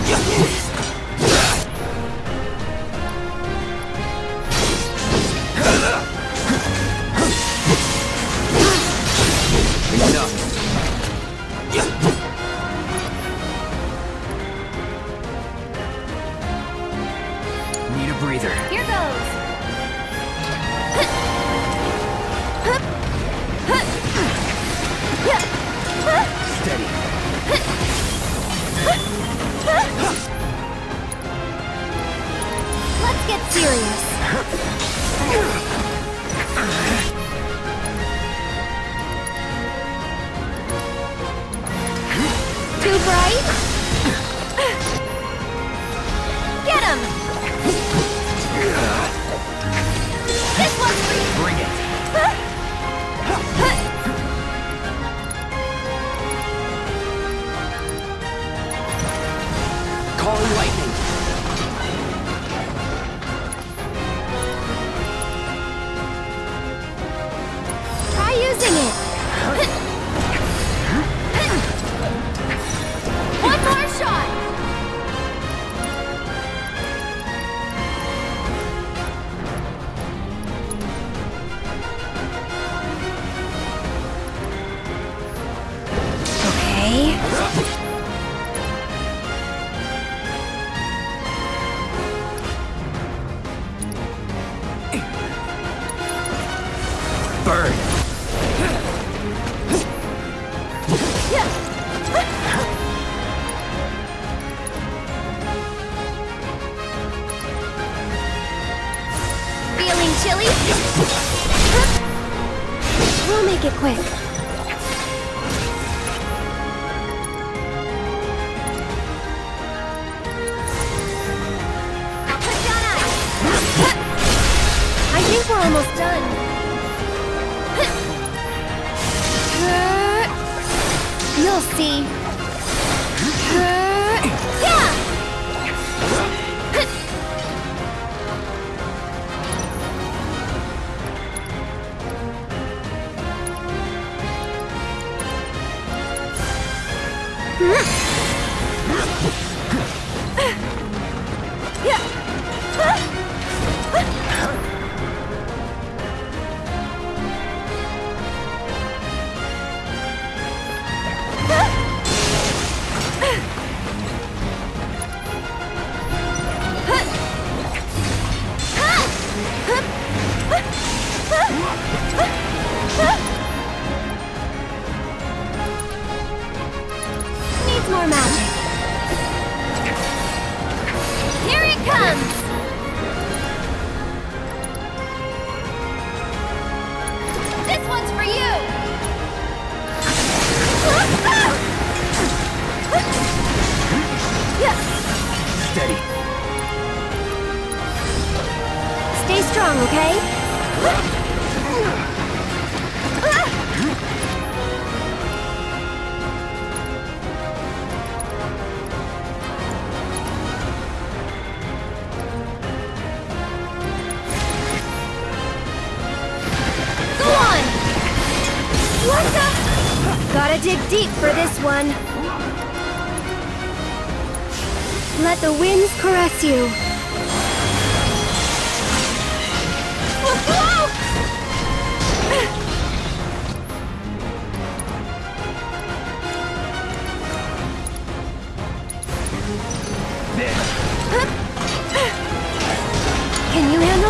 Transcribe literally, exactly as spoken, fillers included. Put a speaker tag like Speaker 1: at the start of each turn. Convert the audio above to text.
Speaker 1: Need a breather.
Speaker 2: Here goes.
Speaker 1: Steady.
Speaker 2: Let's get serious. Too bright? Get him! This one's for you!
Speaker 1: Bring it. Calling lightning.
Speaker 2: Try using it! One more shot! Okay.
Speaker 1: Burn.
Speaker 2: Feeling chilly? We'll make it quick. I'll put down ice. I think we're almost done. You'll see. Yeah! Needs more magic. Here it comes! This one's for you!
Speaker 1: Steady.
Speaker 2: Stay strong, okay? Go on! What the? Gotta dig deep for this one. Let the winds caress you.
Speaker 1: There.
Speaker 2: Can you handle